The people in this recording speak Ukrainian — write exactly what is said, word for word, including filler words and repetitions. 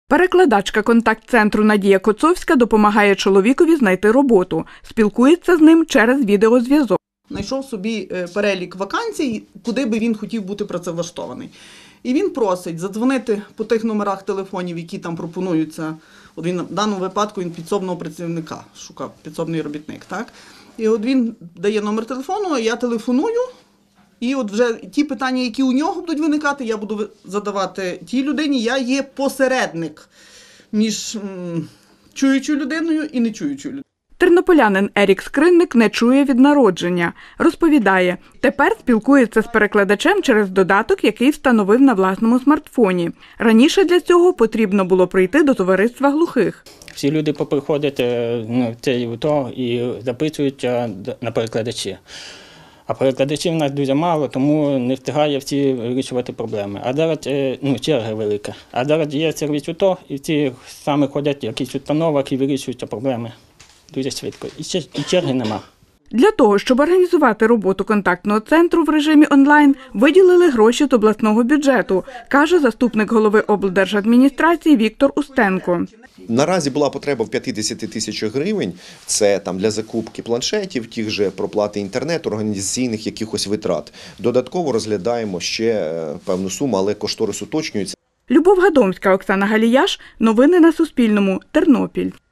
Перекладачка контакт-центру Надія Коцовська допомагає чоловікові знайти роботу. Спілкується з ним через відеозв'язок. Знайшов собі перелік вакансій, куди би він хотів бути працевлаштований. І він просить задзвонити по тих номерах телефонів, які там пропонуються. От він, в даному випадку він підсобного працівника шукав, підсобний робітник. Так? І от він дає номер телефону, я телефоную. І от вже ті питання, які у нього будуть виникати, я буду задавати тій людині. Я є посередник між м, чуючою людиною і нечуючою людиною. Тернополянин Ерік Скринник не чує від народження. Розповідає, тепер спілкується з перекладачем через додаток, який встановив на власному смартфоні. Раніше для цього потрібно було прийти до товариства глухих. Всі люди поприходять ну, то і записують на перекладачі. А перекладачів у нас дуже мало, тому не встигає всі вирішувати проблеми. А зараз ну, черга велика. А зараз є сервіс УТО, і всі саме ходять в якісь установах і вирішуються проблеми. Дуже швидко. І черги нема. Для того, щоб організувати роботу контактного центру в режимі онлайн, виділили гроші з обласного бюджету, каже заступник голови облдержадміністрації Віктор Устенко. Наразі була потреба в п'ятдесят тисяч гривень, це там для закупки планшетів, тих же проплати інтернету, організаційних якихось витрат. Додатково розглядаємо ще певну суму, але кошторис уточнюється. Любов Гадомська, Оксана Галіяш. Новини на Суспільному. Тернопіль.